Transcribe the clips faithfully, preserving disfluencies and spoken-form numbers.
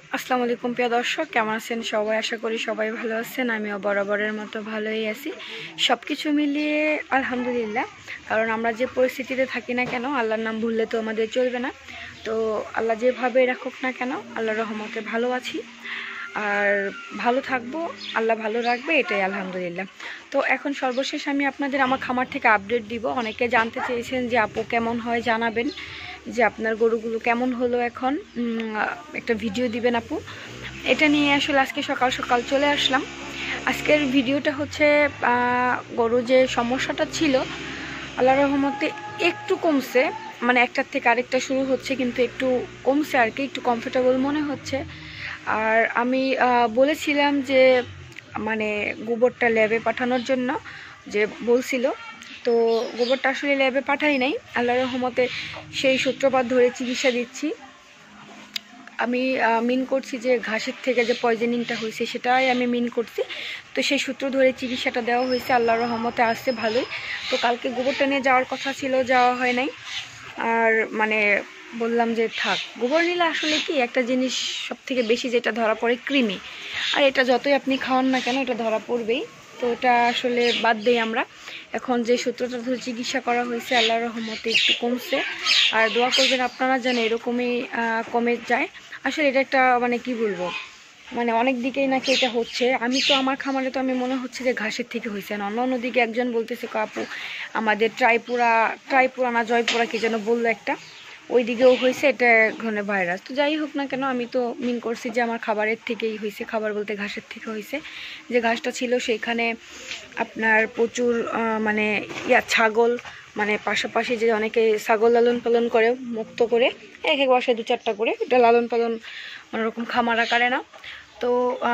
আসসালামু আলাইকুম প্রিয় দর্শক, কেমন আছেন সবাই? আশা করি সবাই ভালো আছেন। আমিও বরাবরের মতো ভালোই আছি। সব কিছু মিলিয়ে আলহামদুলিল্লাহ। কারণ আমরা যে পরিস্থিতিতে থাকি না কেন, আল্লাহর নাম ভুললে তো আমাদের চলবে না। তো আল্লাহ যেভাবে রাখুক না কেন, আল্লাহর রহমতে ভালো আছি আর ভালো থাকবো, আল্লাহ ভালো রাখবে, এটাই আলহামদুলিল্লাহ। তো এখন সর্বশেষ আমি আপনাদের আমার খামার থেকে আপডেট দিব। অনেকে জানতে চেয়েছেন যে আপু কেমন হয় জানাবেন, যে আপনার গরুগুলো কেমন হলো, এখন একটা ভিডিও দিবেন আপু। এটা নিয়ে আসলে আজকে সকাল সকাল চলে আসলাম। আজকের ভিডিওটা হচ্ছে গরু যে সমস্যাটা ছিল আল্লাহর রহমতে একটু কমছে, মানে একটার থেকে আরেকটা শুরু হচ্ছে কিন্তু একটু কমছে আর কি, একটু কমফোর্টেবল মনে হচ্ছে। আর আমি বলেছিলাম যে মানে গোবরটা ল্যাবে পাঠানোর জন্য, যে বলছিল, তো গোবরটা আসলে ল্যাবে পাঠাই নাই। আল্লাহর রহমতে সেই সূত্রপাত ধরে চিকিৎসা দিচ্ছি। আমি মিন করছি যে ঘাসের থেকে যে পয়জনিংটা হয়েছে সেটাই আমি মিন করছি। তো সেই সূত্র ধরে চিকিৎসাটা দেওয়া হয়েছে, আল্লাহর রহমতে আসছে ভালোই। তো কালকে গোবরটা নিয়ে যাওয়ার কথা ছিল, যাওয়া হয় নাই। আর মানে বললাম যে থাক, গোবর নিলে আসলে কি একটা জিনিস সব থেকে বেশি যেটা ধরা পড়ে, কৃমি। আর এটা যতই আপনি খাওয়ান না কেন এটা ধরা পড়বেই। তো এটা আসলে বাদ দেই আমরা। এখন যে সূত্রটা ধরে চিকিৎসা করা হয়েছে আল্লাহর রহমতে একটু কমছে। আর দোয়া করবেন আপনারা যেন এরকমই কমে যায়। আসলে এটা একটা মানে কি বলবো, মানে অনেক দিকেই নাকি এটা হচ্ছে। আমি তো আমার খামারে তো আমি মনে হচ্ছে যে ঘাসের থেকে হয়েছে না, অন্য অন্যদিকে একজন বলতেছে কাপু আমাদের ট্রাইপুরা ট্রাইপুরা না জয়পুরা কি যেন বললো একটা, ওই দিকেও হয়েছে এটা ঘনে ভাইরাস। তো যাই হোক না কেন, আমি তো মিন করছি যে আমার খাবারের থেকেই হয়েছে, খাবার বলতে ঘাসের থেকে হয়েছে। যে ঘাসটা ছিল সেইখানে আপনার প্রচুর মানে ইয়া ছাগল, মানে পাশাপাশি যে অনেকে ছাগল লালন পালন করে মুক্ত করে, এক এক বাসায় দু চারটা করে, এটা লালন পালন অন্যরকম খামার আকারে না। তো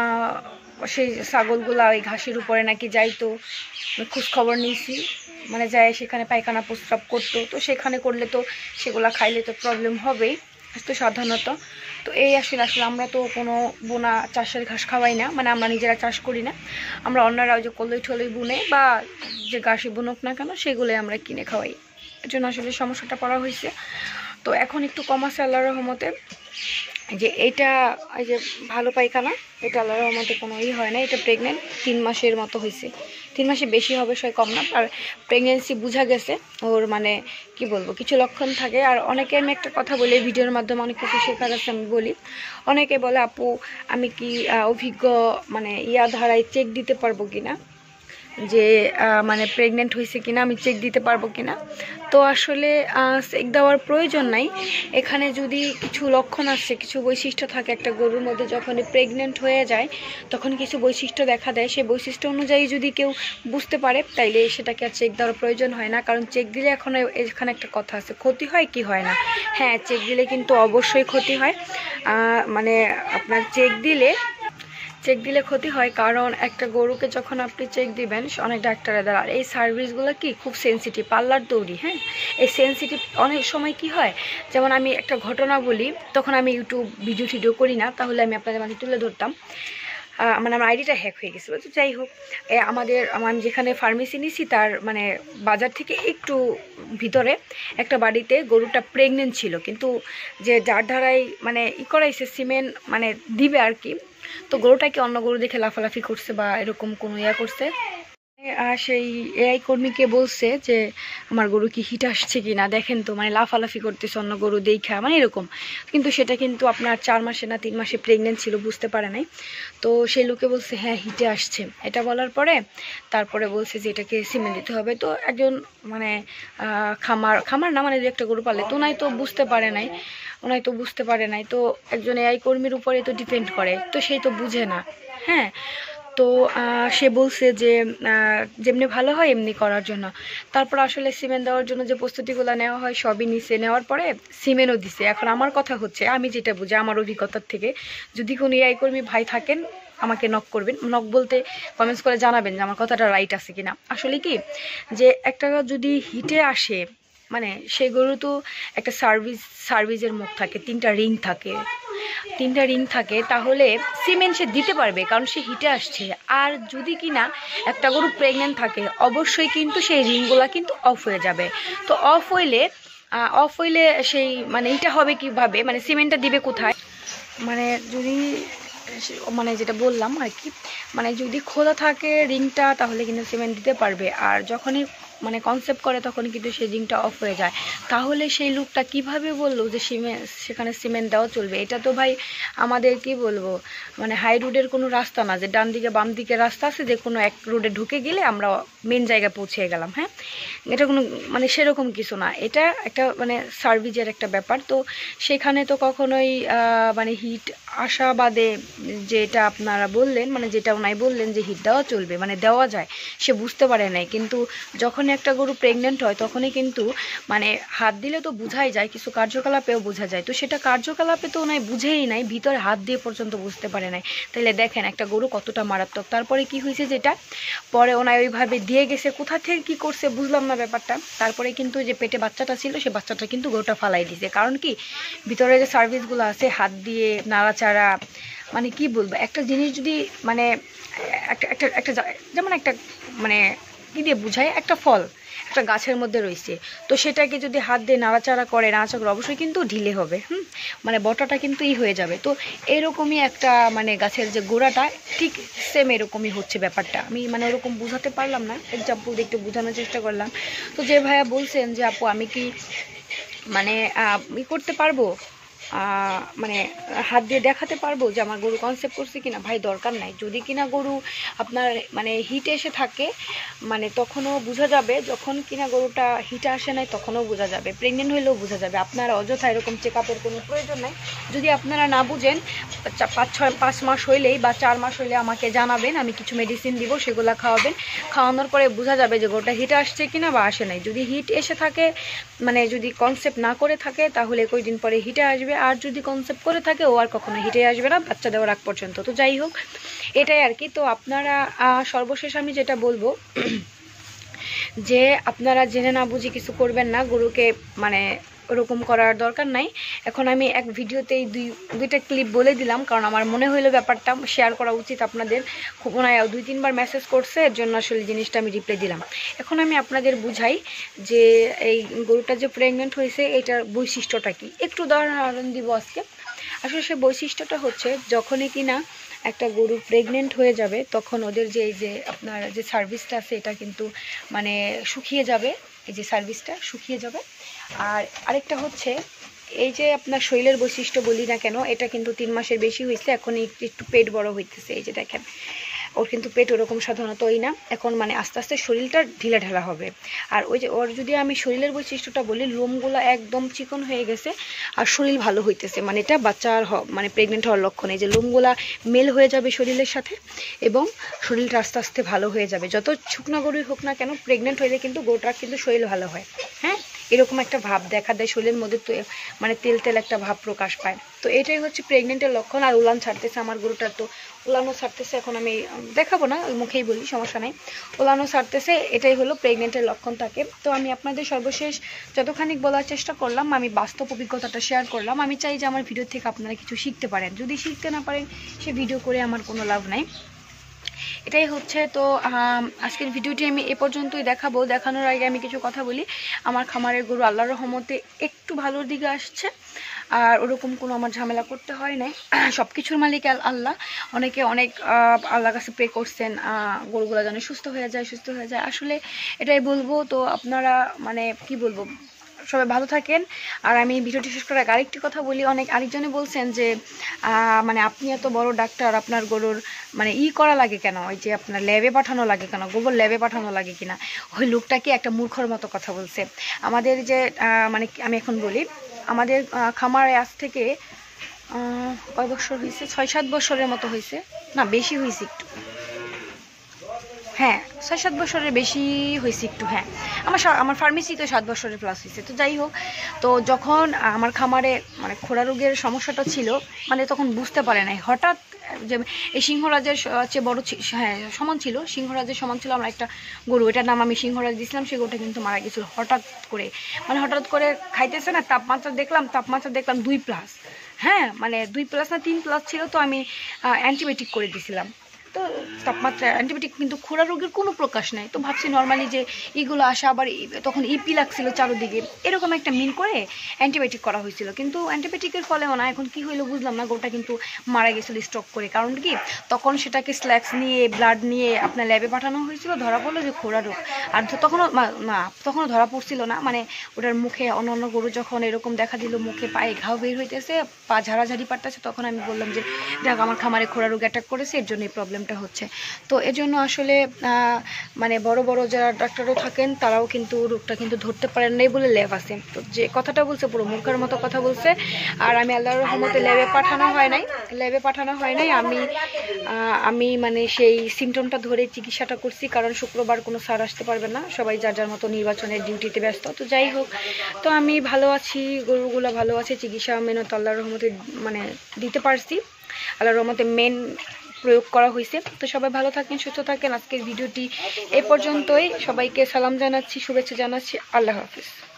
সেই ছাগলগুলা ওই ঘাসের উপরে নাকি যাইতো, খোঁজ খবর নিয়েছি, মানে যায় সেখানে পায়খানা প্রস্রাব করতো। তো সেখানে করলে তো সেগুলা খাইলে তো প্রবলেম হবেই তো সাধারণত। তো এই আসলে আসলে আমরা তো কোনো বোনা চাষের ঘাস খাওয়াই না, মানে আমরা নিজেরা চাষ করি না। আমরা অন্যরা ওই যে কলই ঠলই বুনে বা যে ঘাসে বুনুক না কেন সেগুলোই আমরা কিনে খাওয়াই। এর জন্য আসলে সমস্যাটা পড়া হয়েছে। তো এখন একটু কম আছে আল্লাহর রহমতে। যে এটা এই যে ভালো পায়খানা, এটা আল্লাহর রহমতে কোনো ই হয় না। এটা প্রেগনেন্ট, তিন মাসের মতো হয়েছে, তিন মাসে বেশি হবে সয় কম না। আর প্রেগনেন্সি বোঝা গেছে ওর, মানে কি বলবো, কিছু লক্ষণ থাকে। আর অনেকে, আমি একটা কথা বলি ভিডিওর মাধ্যমে, অনেক কিছু শেখার আছে আমি বলি। অনেকে বলে আপু আমি কি অভিজ্ঞ মানে ইয়া ধারায় চেক দিতে পারবো কিনা, যে মানে প্রেগনেন্ট হয়েছে কিনা আমি চেক দিতে পারবো কিনা। তো আসলে চেক দেওয়ার প্রয়োজন নাই। এখানে যদি কিছু লক্ষণ আসছে, কিছু বৈশিষ্ট্য থাকে একটা গরুর মধ্যে, যখন প্রেগনেন্ট হয়ে যায় তখন কিছু বৈশিষ্ট্য দেখা দেয়, সেই বৈশিষ্ট্য অনুযায়ী যদি কেউ বুঝতে পারে তাইলে সেটাকে আর চেক দেওয়ার প্রয়োজন হয় না। কারণ চেক দিলে এখন এখানে একটা কথা আছে, ক্ষতি হয় কি হয় না। হ্যাঁ, চেক দিলে কিন্তু অবশ্যই ক্ষতি হয়। মানে আপনার চেক দিলে চেক দিলে ক্ষতি হয়, কারণ একটা গরুকে যখন আপনি চেক দিবেন অনেক ডাক্তারের দ্বারা, আর এই সার্ভিসগুলো কি খুব সেন্সিটিভ, পার্লার তৈরি। হ্যাঁ, এই সেন্সিটিভ অনেক সময় কি হয়, যেমন আমি একটা ঘটনা বলি, তখন আমি ইউটিউব ভিডিও টিডিও করি না, তাহলে আমি আপনাদের মাঝে তুলে ধরতাম। মানে আমার আইডিটা হ্যাক হয়ে গেছিলো। তো যাই হোক, আমাদের আমি যেখানে ফার্মেসি নিছি তার মানে বাজার থেকে একটু ভিতরে একটা বাড়িতে গরুটা প্রেগনেন্ট ছিল, কিন্তু যে যার ধারায় মানে ই করাইছে সিমেন্ট মানে দিবে আর কি, তো গরুটাকে অন্য গরু দেখে লাফালাফি করছে বা এরকম কোনো ইয়া করছে। আর সেই এআই কর্মীকে বলছে যে আমার গরু কি হিট আসছে কি না দেখেন তো, মানে লাফালাফি করতেছে অন্য গরু দেখা, মানে এরকম। কিন্তু সেটা কিন্তু আপনার চার মাসে না তিন মাসে প্রেগনেন্ট ছিল, বুঝতে পারে নাই। তো সেই লোকে বলছে হ্যাঁ হিটে আসছে, এটা বলার পরে তারপরে বলছে যে এটাকে সিমেন্ট দিতে হবে। তো একজন মানে খামার খামার না মানে যে একটা গরু পালে, তো ওনাই তো বুঝতে পারে নাই ওনাই তো বুঝতে পারে নাই তো একজন এআই কর্মীর উপরে তো ডিপেন্ড করে, তো সেই তো বুঝে না। হ্যাঁ, তো সে বলছে যে যেমনি ভালো হয় এমনি করার জন্য। তারপর আসলে সিমেন্ট দেওয়ার জন্য যে প্রস্তুতিগুলো নেওয়া হয় সবই নিচে, নেওয়ার পরে সিমেন্টও দিছে। এখন আমার কথা হচ্ছে, আমি যেটা বুঝি আমার অভিজ্ঞতার থেকে, যদি কোনো এআই কর্মী ভাই থাকেন আমাকে নক করবেন, নক বলতে কমেন্টস করে জানাবেন যে আমার কথাটা রাইট আছে কিনা। আসলে কি যে একটা যদি হিটে আসে, মানে সেই গরু তো একটা সার্ভিস সার্ভিসের মুখ থাকে, তিনটা রিং থাকে তিনটা রিং থাকে তাহলে সিমেন্ট সে দিতে পারবে, কারণ সে হিটে আসছে। আর যদি কিনা একটা গরু প্রেগনেন্ট থাকে অবশ্যই কিন্তু সেই রিংগুলা কিন্তু অফ হয়ে যাবে। তো অফ হইলে অফ হইলে সেই মানে এটা হবে কিভাবে, মানে সিমেন্টটা দিবে কোথায়, মানে যদি মানে যেটা বললাম আর কি, মানে যদি খোলা থাকে রিংটা তাহলে কিন্তু সিমেন্ট দিতে পারবে, আর যখনই মানে কনসেপ্ট করে তখন কিন্তু সেই রিংটা অফ হয়ে যায়। তাহলে সেই লোকটা কিভাবে বললো যে সিমেন্ট সেখানে সিমেন্ট দেওয়া চলবে? এটা তো ভাই আমাদের কি বলবো, মানে হাই রোডের কোনো রাস্তা না যে ডান দিকে বাম দিকে রাস্তা আছে, যে কোনো এক রোডে ঢুকে গেলে আমরা মেন জায়গায় পৌঁছে গেলাম। হ্যাঁ, এটা কোনো মানে সেরকম কিছু না, এটা একটা মানে সার্ভিসের একটা ব্যাপার। তো সেখানে তো কখনোই মানে হিট আশাবাদে যেটা আপনারা বললেন, মানে যেটা ওনাই বললেন যে হিট দেওয়া চলবে মানে দেওয়া যায়, সে বুঝতে পারে নাই। কিন্তু যখন একটা গরু প্রেগনেন্ট হয় তখনই কিন্তু মানে হাত দিলে তো বোঝাই যায়, কিছু কার্যকলাপেও বোঝা যায়। তো সেটা কার্যকলাপে তো ওনাই বুঝেই নাই, ভিতরে হাত দিয়ে পর্যন্ত বুঝতে পারে নাই। তাহলে দেখেন একটা গরু কতটা মারাত্মক। তারপরে কি হয়েছে, যেটা পরে ওনাই ওইভাবে দিয়ে গেছে, কোথা থেকে কী করছে বুঝলাম না ব্যাপারটা। তারপরে কিন্তু যে পেটে বাচ্চাটা ছিল সে বাচ্চাটা কিন্তু গরুটা ফালাই দিয়েছে। কারণ কি, ভিতরে যে সার্ভিসগুলো আছে হাত দিয়ে নাড়াচাড়া, মানে কি বলবো, একটা জিনিস যদি মানে একটা একটা একটা যেমন একটা মানে কী দিয়ে বুঝায়, একটা ফল একটা গাছের মধ্যে রয়েছে, তো সেটাকে যদি হাত দিয়ে নাড়াচাড়া করে নাড়াচাড়া করে অবশ্যই কিন্তু ঢিলে হবে, হুম মানে বটাটা কিন্তু ই হয়ে যাবে। তো এরকমই একটা মানে গাছের যে গোড়াটা ঠিক সেম এরকমই হচ্ছে ব্যাপারটা। আমি মানে ওরকম বোঝাতে পারলাম না, এক্সাম্পল দিয়ে একটু বোঝানোর চেষ্টা করলাম। তো যে ভাইয়া বলছেন যে আপু আমি কি মানে ই করতে পারবো, মানে হাত দিয়ে দেখাতে পারবো যে আমার গরু কনসেপ্ট করছে কিনা, ভাই দরকার নাই। যদি কিনা গরু আপনার মানে হিটে এসে থাকে মানে তখনও বোঝা যাবে, যখন কিনা গরুটা হিটে আসে নাই তখনও বোঝা যাবে, প্রেগনেন্ট হইলেও বোঝা যাবে। আপনারা অযথা এরকম চেক আপের কোনো প্রয়োজন নাই। যদি আপনারা না বুঝেন, পাঁচ ছয় পাঁচ মাস হইলেই বা চার মাস হইলে আমাকে জানাবেন, আমি কিছু মেডিসিন দিব, সেগুলো খাওয়াবেন। খাওয়ানোর পরে বোঝা যাবে যে গরুটা হিটে আসছে কিনা বা আসে নাই। যদি হিট এসে থাকে মানে যদি কনসেপ্ট না করে থাকে তাহলে কয়েকদিন পরে হিটে আসবে, আর যদি কনসেপ্ট করে থাকে ও আর কখনো হিটে আসবে না বাচ্চা দেওয়ার আগ পর্যন্ত। তো যাই হোক, এটাই আর কি। তো আপনারা সর্বশেষ আমি যেটা বলবো যে আপনারা জেনে না বুঝে কিছু করবেন না, গরুকে মানে ওরকম করার দরকার নাই। এখন আমি এক ভিডিওতেই দুই দুইটা ক্লিপ বলে দিলাম, কারণ আমার মনে হইলো ব্যাপারটা শেয়ার করা উচিত আপনাদের। খুব ওনায় দুই তিনবার মেসেজ করছে, এর জন্য আসলে জিনিসটা আমি রিপ্লাই দিলাম। এখন আমি আপনাদের বুঝাই যে এই গরুটা যে প্রেগনেন্ট হয়েছে এটার বৈশিষ্ট্যটা কি, একটু উদাহরণ দিব আজকে। আসলে সে বৈশিষ্ট্যটা হচ্ছে যখনই কিনা একটা গরু প্রেগনেন্ট হয়ে যাবে তখন ওদের যে এই যে আপনার যে সার্ভিসটা আছে এটা কিন্তু মানে শুকিয়ে যাবে, এই যে সার্ভিসটা শুকিয়ে যাবে। আর আরেকটা হচ্ছে এই যে আপনার শরীরের বৈশিষ্ট্য বলি না কেন, এটা কিন্তু তিন মাসের বেশি হয়েছে, এখন একটু পেট বড় হইতেছে। এই যে দেখেন ওর কিন্তু পেট ওরকম সাধারণতই না, এখন মানে আস্তে আস্তে শরীরটা ঢিলা ঢালা হবে। আর ওই যে ওর যদি আমি শরীরের বৈশিষ্ট্যটা বলি, লোমগুলো একদম চিকন হয়ে গেছে আর শরীর ভালো হইতেছে, মানে এটা বাচ্চার মানে প্রেগনেন্ট হওয়ার লক্ষণ। এই যে লোমগুলা মেল হয়ে যাবে শরীরের সাথে এবং শরীরটা আস্তে আস্তে ভালো হয়ে যাবে। যত শুকনো গরুই হোক না কেন প্রেগনেন্ট হইলে কিন্তু গরুটার কিন্তু শরীর ভালো হয়। হ্যাঁ, এরকম একটা ভাব দেখা দেয় শরীরের মধ্যে, তো মানে তেল তেল একটা ভাব প্রকাশ পায়। তো এটাই হচ্ছে প্রেগনেন্টের লক্ষণ। আর উলান ছাড়তেছে আমার গরুটার, তো উলানও ছাড়তেছে, এখন আমি দেখাবো না, ওই মুখেই বলি সমস্যা নেই, উলানও ছাড়তেছে, এটাই হলো প্রেগনেন্টের লক্ষণ থাকে। তো আমি আপনাদের সর্বশেষ যতখানি বলার চেষ্টা করলাম, আমি বাস্তব অভিজ্ঞতাটা শেয়ার করলাম। আমি চাই যে আমার ভিডিও থেকে আপনারা কিছু শিখতে পারেন, যদি শিখতে না পারেন সে ভিডিও করে আমার কোনো লাভ নাই। এটাই হচ্ছে। তো আজকের ভিডিওটি আমি এ পর্যন্তই দেখাবো। দেখানোর আগে আমি কিছু কথা বলি। আমার খামারের গরু আল্লাহর রহমতে একটু ভালোর দিকে আসছে, আর ওরকম কোনো আমার ঝামেলা করতে হয় নাই। সব কিছুর মালিক আল্লাহ। অনেকে অনেক আল্লাহর কাছে প্রে করছেন গরুগুলো যেন সুস্থ হয়ে যায় সুস্থ হয়ে যায় আসলে এটাই বলবো। তো আপনারা মানে কি বলবো, সবাই ভালো থাকেন। আর আমি ভিডিওটি শেষ করার আরেকটি কথা বলি, অনেক আরেকজনে বলছেন যে মানে আপনি এত বড় ডাক্তার, আপনার গরুর মানে ই করা লাগে কেন, ওই যে আপনার ল্যাবে পাঠানো লাগে কেন, গোবর ল্যাবে পাঠানো লাগে কিনা। ওই লোকটা কি একটা মূর্খর মতো কথা বলছে। আমাদের যে মানে আমি এখন বলি, আমাদের খামারে আজ থেকে কয় বছর হয়েছে, ছয় সাত বছরের মতো হয়েছে, না বেশি হয়েছে একটু, হ্যাঁ ছয় সাত বছরের বেশি হয়েছে একটু। হ্যাঁ, আমার আমার ফার্মেসি তো সাত বছরের প্লাস হয়েছে। তো যাই হোক, তো যখন আমার খামারে মানে খোরা রোগের সমস্যাটা ছিল, মানে তখন বুঝতে পারে নাই, হঠাৎ যে এই সিংহরাজের চেয়ে বড় হ্যাঁ সমান ছিল, সিংহরাজের সমান ছিল আমরা একটা গরু, এটার নাম আমি সিংহরাজ দিয়েছিলাম, সেই গরুটা কিন্তু মারা গেছিলো হঠাৎ করে। মানে হঠাৎ করে খাইতেছে না, তাপমাত্রা দেখলাম তাপমাত্রা দেখলাম দুই প্লাস, হ্যাঁ মানে দুই প্লাস না তিন প্লাস ছিল, তো আমি অ্যান্টিবায়োটিক করে দিয়েছিলাম। তো তাপমাত্রা অ্যান্টিবায়োটিক কিন্তু খোরা রোগের কোনো প্রকাশ নাই। তো ভাবছি নর্মালি যে এগুলো আসা আবার তখন ইপি লাগছিল চারোদিকে, এরকম একটা মিন করে অ্যান্টিবায়োটিক করা হয়েছিল। কিন্তু অ্যান্টিবায়োটিকের ফলেও না, এখন কি হইলো বুঝলাম না, গরুটা কিন্তু মারা গেছিলো স্ট্রোক করে। কারণ কি তখন সেটাকে স্ল্যাক্স নিয়ে ব্লাড নিয়ে আপনার ল্যাবে পাঠানো হয়েছিল, ধরা পড়লো যে খোরা রোগ। আর তখনও না তখনও ধরা পড়ছিল না, মানে ওটার মুখে অন্য অন্য গরু যখন এরকম দেখা দিল মুখে পায়ে ঘাও বের হইতেছে, পা ঝাড়াঝাড়ি পারতেছে, তখন আমি বললাম যে দেখ আমার খামারে খোরা রোগ অ্যাটাক করেছে, এর জন্য এই প্রবলেমটা হচ্ছে। তো এর জন্য আসলে মানে বড় বড় যারা ডাক্তারও থাকেন তারাও কিন্তু রোগটা কিন্তু ধরতে পারেন নাই বলে ল্যাব আছে। তো যে কথাটা বলছে পুরো মুখের মতো কথা বলছে। আর আমি আল্লাহর রহমতে ল্যাবে পাঠানো হয় নাই ল্যাবে পাঠানো হয় নাই আমি আমি মানে সেই সিমটমটা ধরে চিকিৎসাটা করছি। কারণ শুক্রবার কোনো স্যার আসতে পারবে না, সবাই যার যার মতো নির্বাচনের ডিউটিতে ব্যস্ত। তো যাই হোক, তো আমি ভালো আছি, গরুগুলো ভালো আছে, চিকিৎসা মেনত আল্লাহর রহমতে মানে দিতে পারছি, আল্লাহর রহমতে মেন প্রয়োগ করা হয়েছে। তো সবাই ভালো থাকেন, সুস্থ থাকেন। আজকের ভিডিওটি এ পর্যন্তই। সবাইকে সালাম জানাচ্ছি, শুভেচ্ছা জানাচ্ছি। আল্লাহ হাফিজ।